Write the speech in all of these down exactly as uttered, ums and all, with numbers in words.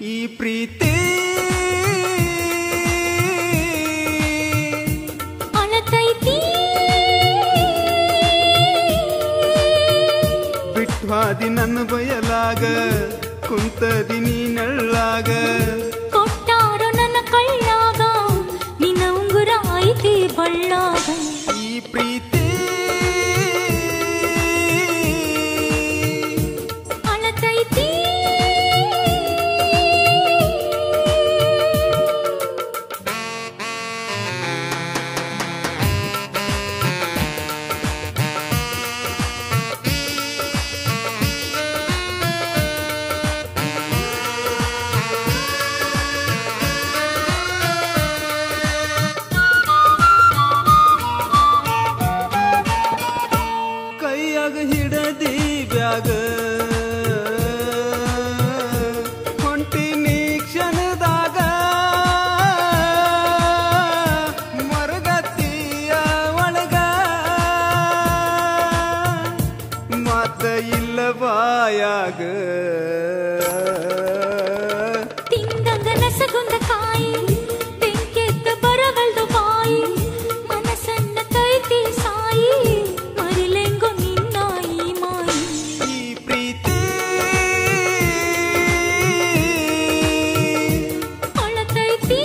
ಈ ಪ್ರೀತಿ ಅಳತೈತಿ ಬಿಟ್ವಾದಿ ನನ್ನ ಬಯಲಾಗ ಕುಂತದಿ ನೀ ನಳ್ಳಾಗ ಕೊಟ್ಟಾರೋ ನನ್ನ ಕಳ್ಳಾಗ ನಿನ್ನ ಉಂಗುರ ಐತಿ ಬಳ್ಳಾಗ ಈ ಪ್ರೀತಿ ಅಳತೈತಿ ಕೈಯಾಗ ಹಿಡದಿ ಬ್ಯಾಗ ಹೊಂಟಿ ನೀ ಕ್ಷಣದಾಗ ಮರಗತಿಯ ಒಳಗ ಮಾತ ಇಲ್ಲ ಬಾಯಾಗ ತಿಂದಂಗ ನಸಗುಂದ ಕಾಯಿ ಬೆಂಕೆತ್ತ ಬರವಲ್ದು ಬಾಯಿ ಮನಸ್ಸನ್ನ ತೈತಿ ಸಾಯಿ ಮರಿಲೆಂಗು ನಿನ್ನಾಯಿ ಮಾಯಿ ಈ ಪ್ರೀತಿ ಅಳತೈತಿ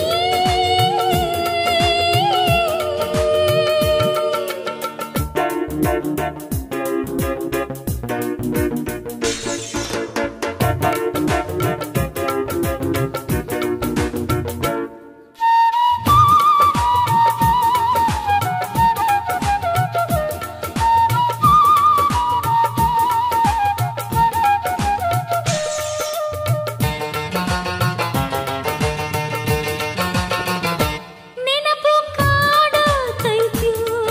ನೆನಪು ಕಾಡತೈತ್ಯೋ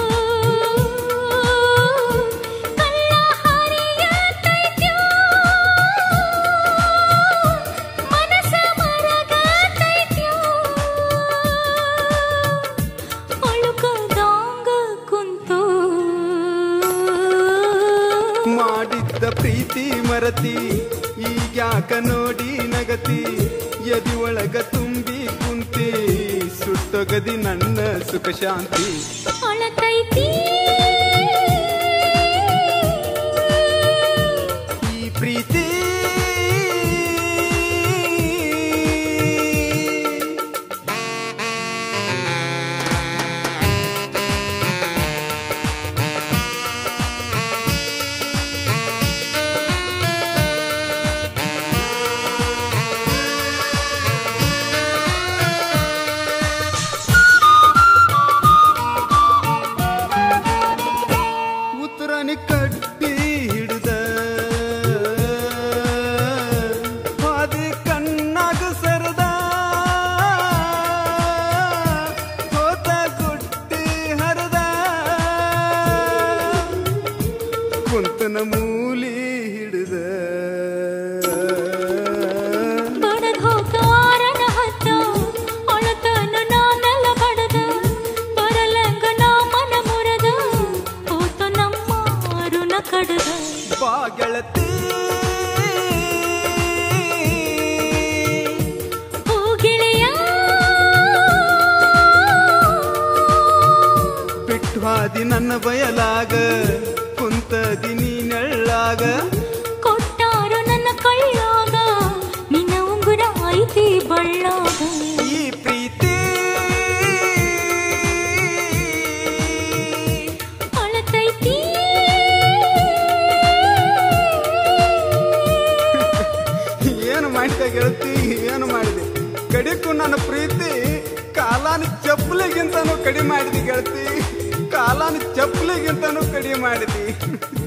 ಕಳ್ಳ ಹರಿಯತೈತ್ಯೋ ಮನಸ ಮರಗತೈತ್ಯೋ ಅಳುಕದಾಂಗ ಕುಂತು ಮಾಡಿದ್ದ ಪ್ರೀತಿ ಮರತಿ ಈಗ್ಯಾಕ ನೋಡಿ ನಗತಿ ಎದಿ ಒಳಗ ತುಂಬಿ ಕುಂತಿ ಸುಟ್ಟೊಗದಿ ನನ್ನ ಸುಖ ಶಾಂತಿ ಅಳತೈತಿ ಈ ಪ್ರೀತಿ ಉತ್ತರನಿ ಕಟ್ಟಿ ಹಿಡಿದ ಹಾದಿ ಕಣ್ಣಾಗ ಸರದ ಹೋತ ಗುಟ್ಟಿ ಹರದ ಕುಂತನ ಮೂಲಿ ಹಿಡಿದ ಬಡದ್ ಹೋಗಾರನ ಹತ್ತ ಅಳತನ ನಾನೆಲ್ಲ ಬಡದ ಬರಲಂಗ ನಾ ಮನ ಮುರದ ಹೋತ ನಮ್ಮ ಅರುಣ ಕಡದ ಬಾ ಗೆಳತಿ ಹೋ ಗೆಳೆಯ ಬಿಟ್ವಾದಿ ನನ್ನ ಬಯಲಾಗ ಕುಂತದಿ ನೀ ನಳ್ಳಾಗ ಕೊಟ್ಟಾರೋ ನನ್ನ ಕಳ್ಳಾಗ ನಿನ್ನ ಉಂಗುರ ಐತಿ ಬಳ್ಳಾಗ ಈ ಪ್ರೀತಿ ಅಳತೈತಿ ಏನು ಮಾಡಿದೆ ಗೆಳತಿ ಏನು ಮಾಡಿದೆ ಕಡಿಕು ನನ್ನ ಪ್ರೀತಿ ಕಾಲಾನ ಚಪ್ಪಲಿಗಿಂತನೂ ಕಡಿಮೆ ಮಾಡಿದಿ ಗೆಳತಿ ಕಾಲಾನ ಚಪ್ಪಲಿಗಿಂತನೂ ಕಡಿಮೆ ಮಾಡಿದಿ